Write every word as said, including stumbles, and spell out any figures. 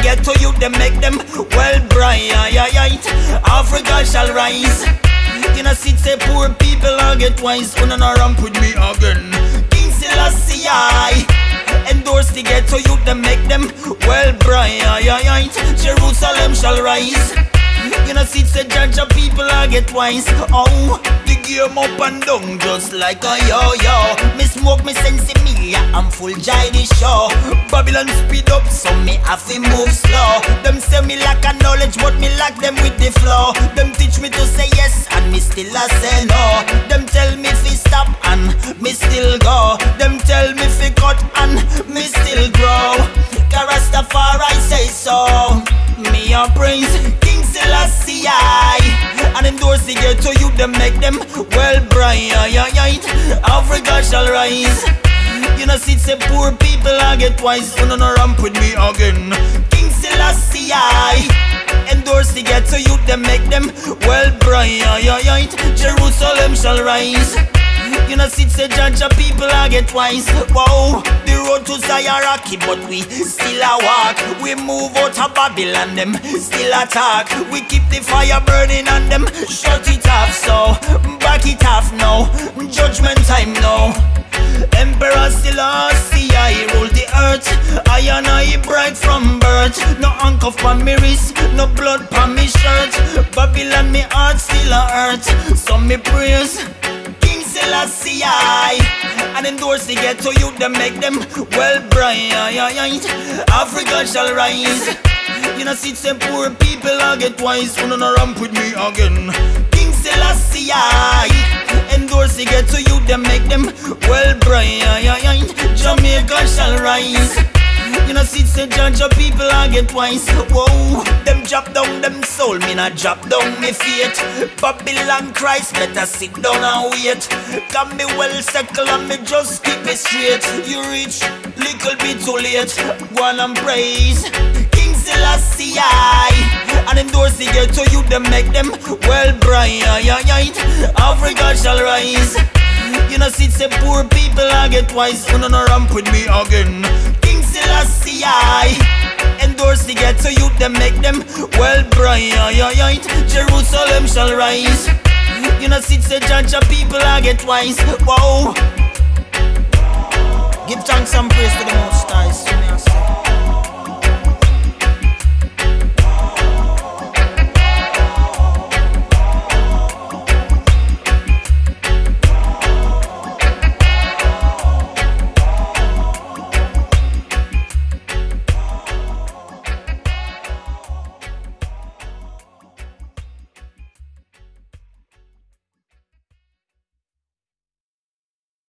get to you, them make them well bright. Africa shall rise. You know, see, say poor people all get wise. When I ramp with me again, King Selassie I endorse to get to you, them make them well bright. Jerusalem shall rise. You know, see, say judge of people I get wise. Oh, the game up and down just like a yo-yo. Me smoke, me sense me, I'm full jai the show. Babylon speed up, so me have to move slow. Them say me lack a knowledge, but me lack them with the flow. Them teach me to say yes, and me still a say no. Them tell me fi stop, and me still go. Them tell me fi cut, and me still grow. Rastafari say so. Me a praise King Selassie I and endorse the get to you, them make them well bright. Africa shall rise. You know, see, say poor people I get wise. You know, no ramp with me again. King Selassie I endorse the get to you, them make them well bright. Jerusalem shall rise. You know, see, say judge of people I get wise. Wow, the road to Zion rocky, but we still a walk. We move out of Babylon, them still attack. We keep the fire burning and them shut it off. So back it off now, judgment time now. Emperor Selassie I rule the earth. I and I bright from birth. No handcuff on me wrist, no blood on me shirt. Babylon me heart still a hurt. So me praise Selassie I and endorse the get to you, them make them well bright. Africa shall rise. You know, see, say poor people I get wise. You know, no ramp with me again. King Selassie I endorse the get to you, them make them well bright. Jamaica shall rise. You know, see, say judge of people I get wise. Whoa, them drop down them soul, me not drop down me fate. Babylon Christ, better sit down and wait. Can me well settle and me just keep it straight. You reach little bit too late. Go on and praise King Selassie I and endorse the get to you, them make them well bright. Africa shall rise. You know, see, say poor people I get wise. You know, no ramp with me again. King Selassie I endorse the get to you, them make them well bright. Jerusalem shall rise. You know, see, say judge of people I get wise. Wow. Give thanks and praise to the most.